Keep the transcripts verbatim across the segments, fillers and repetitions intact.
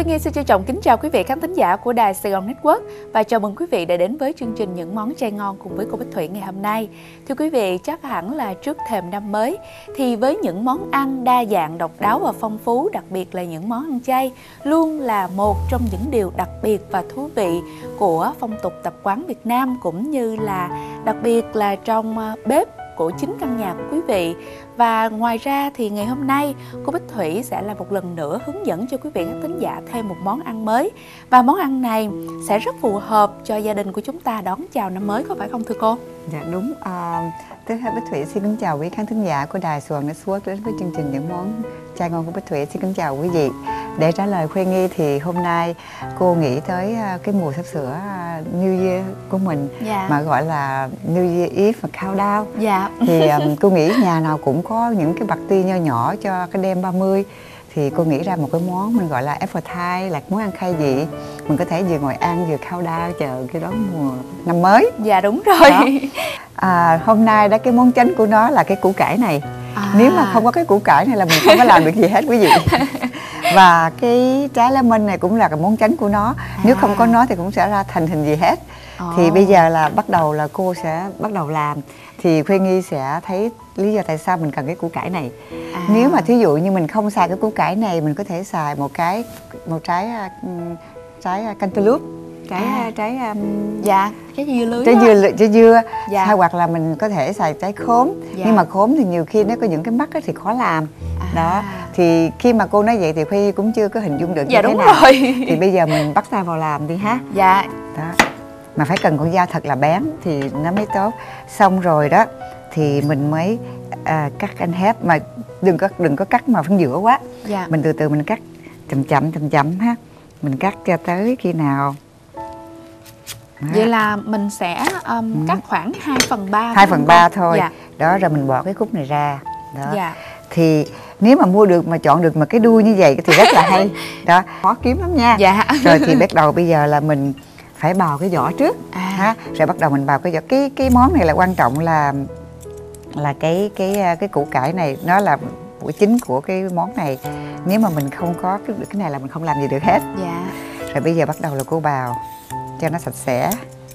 Nghi xin trân trọng kính chào quý vị khán thính giả của Đài Sài Gòn Network và chào mừng quý vị đã đến với chương trình Những Món Chay Ngon cùng với cô Bích Thủy ngày hôm nay. Thưa quý vị, chắc hẳn là trước thềm năm mới thì với những món ăn đa dạng, độc đáo và phong phú, đặc biệt là những món ăn chay, luôn là một trong những điều đặc biệt và thú vị của phong tục tập quán Việt Nam, cũng như là đặc biệt là trong bếp của chính căn nhà của quý vị. Và ngoài ra thì ngày hôm nay cô Bích Thủy sẽ là một lần nữa hướng dẫn cho quý vị khán thính giả thêm một món ăn mới. Và món ăn này sẽ rất phù hợp cho gia đình của chúng ta đón chào năm mới, có phải không thưa cô? Dạ đúng. À, Tôi Bích Thủy xin kính chào quý khán thính giả của Đài Sài Gòn Network đến với chương trình Những Món Chay Ngon của Bích Thủy. Xin kính chào quý vị. Để trả lời Khuê Nghi thì hôm nay cô nghĩ tới cái mùa sắp sửa New Year của mình, dạ, mà gọi là New Year Eve và Countdown. Dạ. Thì um, cô nghĩ nhà nào cũng có những cái party nho nhỏ cho cái đêm ba mươi. Thì cô nghĩ ra một cái món mình gọi là appetizer, là món ăn khai vị. Mình có thể vừa ngồi ăn vừa countdown chờ cái đón mùa năm mới. Dạ đúng rồi. Đó. À, hôm nay đó cái món chính của nó là cái củ cải này. À. Nếu mà không có cái củ cải này là mình không có làm được gì hết quý vị. Và cái trái lá minh này cũng là cái món chính của nó. À. Nếu không có nó thì cũng sẽ ra thành hình gì hết. Oh. Thì bây giờ là bắt đầu là cô sẽ bắt đầu làm. Thì Khuê Nghi sẽ thấy lý do tại sao mình cần cái củ cải này. À. Nếu mà thí dụ như mình không xài cái củ cải này, mình có thể xài một cái một trái trái cantaloupe, trái à. trái um, dạ trái dưa lưới, trái dưa trái dưa. Dạ. Hay hoặc là mình có thể xài trái khóm. Dạ. Nhưng mà khóm thì nhiều khi nó có những cái mắt thì khó làm. À. Đó thì khi mà cô nói vậy thì Khuê cũng chưa có hình dung được. Dạ như đúng thế nào. Rồi. Thì bây giờ mình bắt tay vào làm đi ha. Dạ. Đó. Mà phải cần con dao thật là bén thì nó mới tốt. Xong rồi đó thì mình mới à, cắt anh hép, mà đừng có đừng có cắt mà phân giữa quá. Dạ. Mình từ từ mình cắt chậm chậm chậm chậm ha. Mình cắt cho tới khi nào. Đó. Vậy là mình sẽ um, ừ. cắt khoảng hai phần ba. hai phần ba thôi. Dạ. Đó rồi mình bỏ cái khúc này ra. Đó. Dạ. Thì nếu mà mua được mà chọn được mà cái đuôi như vậy thì rất là hay. Đó, khó kiếm lắm nha. Dạ. Rồi thì bắt đầu bây giờ là mình phải bào cái vỏ trước. À. Ha. Rồi bắt đầu mình bào cái vỏ. Cái cái món này là quan trọng là là cái cái cái củ cải này nó là của chính của cái món này. Nếu mà mình không có cái cái này là mình không làm gì được hết. Dạ. Rồi bây giờ bắt đầu là cô bào cho nó sạch sẽ.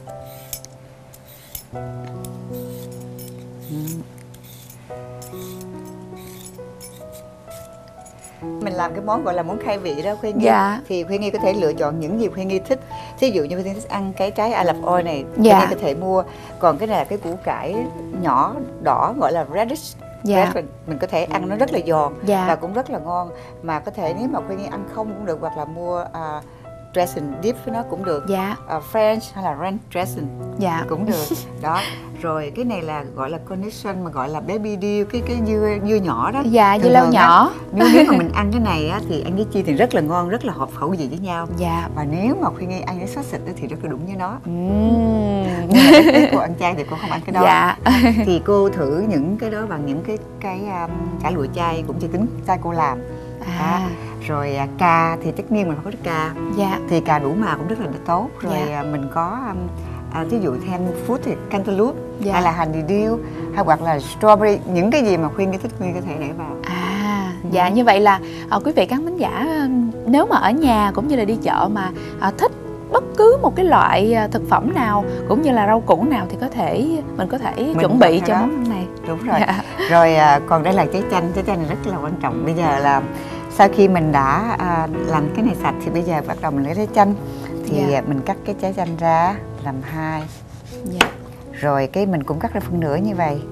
Mình làm cái món gọi là món khai vị đó Khuê Nghi. Dạ. Thì Khuê Nghi có thể lựa chọn những gì Khuê Nghi thích. Thí dụ như Khuê Nghi thích ăn cái trái olive oil này, dạ, Khuê Nghi có thể mua. Còn cái này là cái củ cải nhỏ đỏ gọi là radish. Dạ. Red, mình có thể ăn nó rất là giòn. Dạ. Và cũng rất là ngon. Mà có thể nếu mà Khuê Nghi ăn không cũng được, hoặc là mua uh, dressing dip với nó cũng được. Dạ. uh, French hay là ranch dressing. Dạ. Cũng được. Đó. Rồi cái này là gọi là cornichon, mà gọi là baby dill, cái cái dưa dưa nhỏ đó. Dạ, dưa leo nhỏ. Nếu, nếu mà mình ăn cái này á, thì ăn với chi thì rất là ngon, rất là hợp khẩu vị với nhau. Dạ. Và nếu mà Khuê Nghi ăn với sốt xịt thì rất là đúng với nó. Uhm. Nhưng mà if cô ăn chay thì cô không ăn cái đó. Dạ. Thì cô thử những cái đó bằng những cái cái um, chả lụa chay, cũng chỉ tính chay cô làm. À. Đó. Rồi à, cà thì tất nhiên mình phải có cà. Dạ. Thì cà đủ màu cũng rất là tốt. Rồi dạ. à, mình có um, à, ví dụ thêm fruit thì cantaloupe, dạ, hay là honeydew, hay hoặc là strawberry, những cái gì mà Khuyên cái thích Khuyên có thể để vào. À, ừ. Dạ như vậy là à, quý vị khán thính giả nếu mà ở nhà cũng như là đi chợ mà à, thích bất cứ một cái loại thực phẩm nào cũng như là rau củ nào thì có thể mình có thể mình chuẩn bị cho món ăn này. Đúng rồi. Dạ. Rồi à, còn đây là trái chanh, trái chanh này rất là quan trọng. Bây giờ là sau khi mình đã à, làm cái này sạch thì bây giờ bắt đầu mình lấy trái chanh. Thì dạ. mình cắt cái trái chanh ra làm hai. Dạ. Rồi cái mình cũng cắt ra phân nửa như vậy.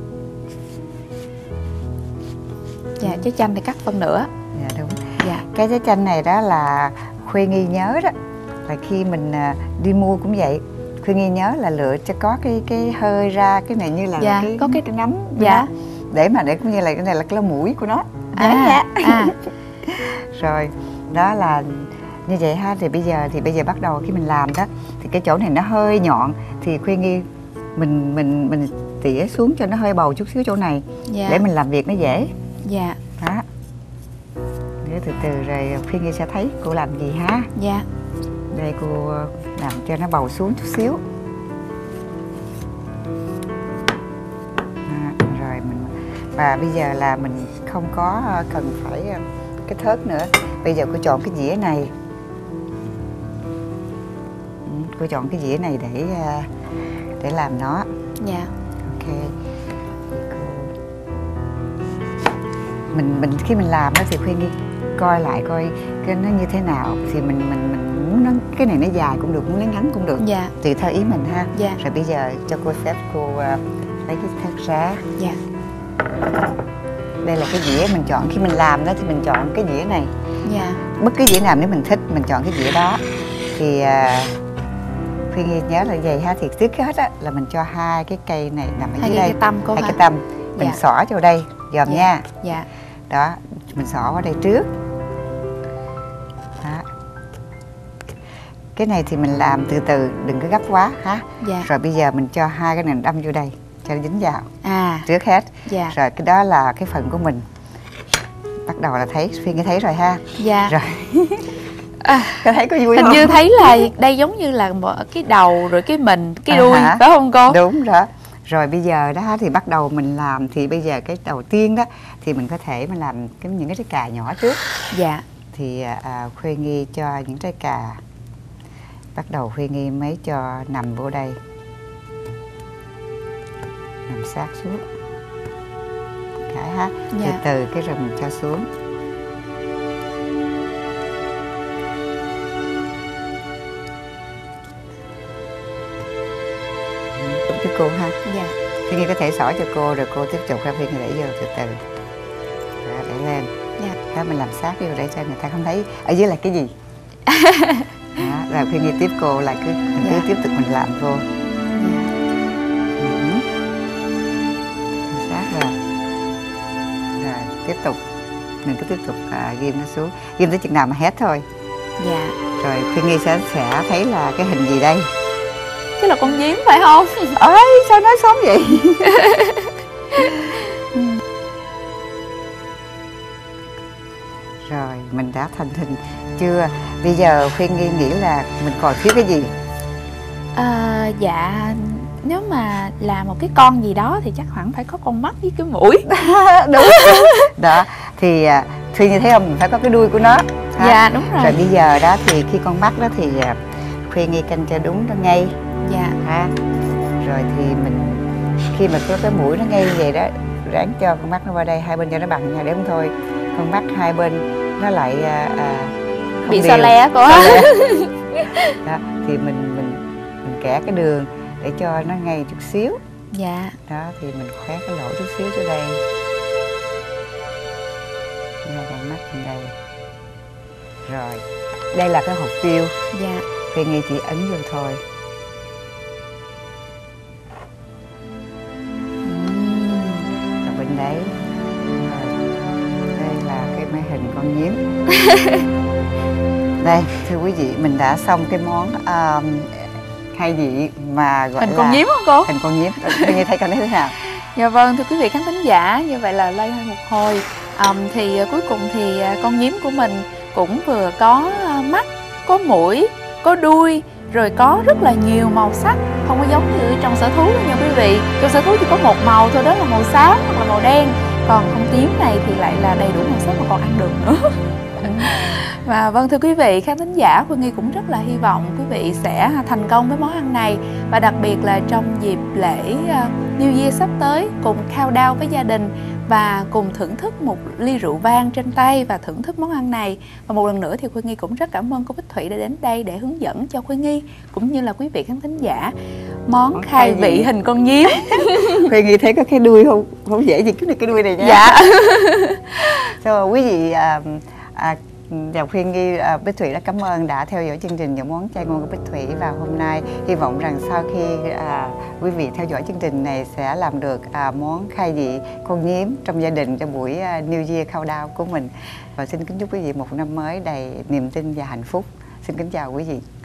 Dạ, trái chanh thì cắt phân nửa. Dạ đúng. Dạ. Cái trái chanh này đó là Khuyên Nghi nhớ đó, là khi mình đi mua cũng vậy, Khuyên Nghi nhớ là lựa cho có cái cái hơi ra, cái này như là dạ, cái có cái, cái nấm. Dạ. Để mà để cũng như là cái này là cái lỗ mũi của nó. À, à. Rồi đó là như vậy ha. Thì bây giờ thì bây giờ bắt đầu khi mình làm đó thì cái chỗ này nó hơi nhọn thì Khuyên Nghi mình mình mình tỉa xuống cho nó hơi bầu chút xíu chỗ này. Dạ. Để mình làm việc nó dễ. Dạ. Đó. Để từ từ rồi Khuyên Nghi sẽ thấy cô làm gì ha. Dạ. Đây cô làm cho nó bầu xuống chút xíu. À, rồi mình và bây giờ là mình không có cần phải cái thớt nữa. Bây giờ cô chọn cái dĩa này. cô chọn cái dĩa này để để làm nó. Dạ. Ok. Mình mình khi mình làm đó thì Khuyên Nghi coi lại coi cái nó như thế nào, thì mình mình mình muốn nó cái này nó dài cũng được, muốn lấy ngắn cũng được. Dạ. Tùy theo ý mình ha. Dạ. Rồi bây giờ cho cô phép cô uh, lấy cái thớt ra. Dạ. Đây là cái dĩa mình chọn khi mình làm đó, thì mình chọn cái dĩa này. Dạ. Bất cứ dĩa nào nếu mình thích mình chọn cái dĩa đó. Thì uh, Khuyên Nghi nhớ là vậy ha, thì trước hết á là mình cho hai cái cây này nằm ở Hai dưới cái đây, cái tâm cô hai hả? cái tâm mình Dạ. xỏ vào đây dòm Dạ. nha. Dạ. Đó, mình xỏ vào đây trước. Đó. Cái này thì mình làm từ từ, đừng có gấp quá ha. Dạ. Rồi bây giờ mình cho hai cái này đâm vô đây cho nó dính vào. À. Trước hết. Dạ. Rồi cái đó là cái phần của mình. Bắt đầu là thấy, Khuyên Nghi thấy rồi ha. Dạ. Rồi. À, Có thấy có vui hình không? như thấy là đây giống như là một cái đầu rồi cái mình, cái đuôi, À, phải không cô? Đúng rồi. Rồi bây giờ đó thì bắt đầu mình làm, thì bây giờ cái đầu tiên đó thì mình có thể mình làm cái những cái trái cà nhỏ trước. Dạ. Thì à, Khuyên Nghi cho những trái cà, bắt đầu Khuyên Nghi mới cho nằm vô đây, nằm sát xuống cái ha. Dạ. Từ từ cái rồi mình cho xuống. Cái cô ha. Dạ. Khuyên Nghi có thể xỏ cho cô rồi cô tiếp tục ha. Khuyên Nghi để vô từ từ. Đó, để lên. Dạ. Đó, mình làm sát vô để cho người ta không thấy ở dưới là cái gì. Đó, rồi Khuyên Nghi tiếp cô là cứ mình cứ Dạ. tiếp tục mình làm vô. Dạ. Ừ. Sát rồi. Rồi tiếp tục mình cứ tiếp tục à, ghim nó xuống, ghim tới chừng nào mà hết thôi. Dạ. Rồi Khuyên Nghi sẽ sẽ thấy là cái hình gì đây. Chứ là con nhím phải không? Ơi sao nói xấu vậy. Rồi mình đã thành hình chưa? Bây giờ Khuyên Nghi nghĩ là mình còn thiếu cái gì? À, dạ, nếu mà làm một cái con gì đó thì chắc hẳn phải có con mắt với cái mũi. Đúng. Đó thì Khuyên Nghi thấy không, mình phải có cái đuôi của nó ha? Dạ đúng rồi. Rồi bây giờ đó thì khi con mắt đó thì Khuyên Nghi canh cho đúng nó ngay. Dạ. Ha. Rồi thì mình khi mà có cái mũi nó ngay như vậy đó, ráng cho con mắt nó qua đây, hai bên cho nó bằng nhau để không thôi con mắt hai bên nó lại à, à, không bị đều. xò le của. Đó thì mình mình mình kẻ cái đường để cho nó ngay chút xíu. Dạ. Đó thì mình khoét cái lỗ chút xíu cho đây, ra con mắt bên đây. Rồi đây là cái hột tiêu. Dạ. Khuyên Nghi chỉ ấn vô thôi. Rồi bên đấy. Rồi. Đây là cái máy hình con nhím. Đây thưa quý vị, mình đã xong cái món um, khai vị mà gọi Hình là con nhím không cô? hình con nhím. Khuyên Nghi thấy con đấy thế nào? Dạ vâng, thưa quý vị khán thính giả, như vậy là loay hoay một hồi um, thì uh, cuối cùng thì uh, con nhím của mình cũng vừa có uh, mắt, có mũi, có đuôi, rồi có rất là nhiều màu sắc, không có giống như trong sở thú đâu nha quý vị. Trong sở thú chỉ có một màu thôi, đó là màu xám hoặc là màu đen, còn con tím này thì lại là đầy đủ màu sắc mà còn ăn được nữa. Và vâng thưa quý vị khán thính giả, Khuyên Nghi cũng rất là hy vọng quý vị sẽ thành công với món ăn này, và đặc biệt là trong dịp lễ New Year sắp tới, cùng countdown với gia đình và cùng thưởng thức một ly rượu vang trên tay và thưởng thức món ăn này. Và một lần nữa thì Khuyên Nghi cũng rất cảm ơn cô Bích Thủy đã đến đây để hướng dẫn cho Khuyên Nghi cũng như là quý vị khán thính giả món, món khai vị gì? Hình con nhím. Khuyên Nghi thấy có cái đuôi không? Không dễ gì cái đuôi này nha. Dạ. So, quý vị à, à, Và Khuyên Nghi, à, Bích Thủy rất cảm ơn đã theo dõi chương trình Những Món Chay Ngon của Bích Thủy vào hôm nay. Hy vọng rằng sau khi à, quý vị theo dõi chương trình này sẽ làm được à, món khai vị con nhím trong gia đình trong buổi à, New Year countdown của mình. Và xin kính chúc quý vị một năm mới đầy niềm tin và hạnh phúc. Xin kính chào quý vị.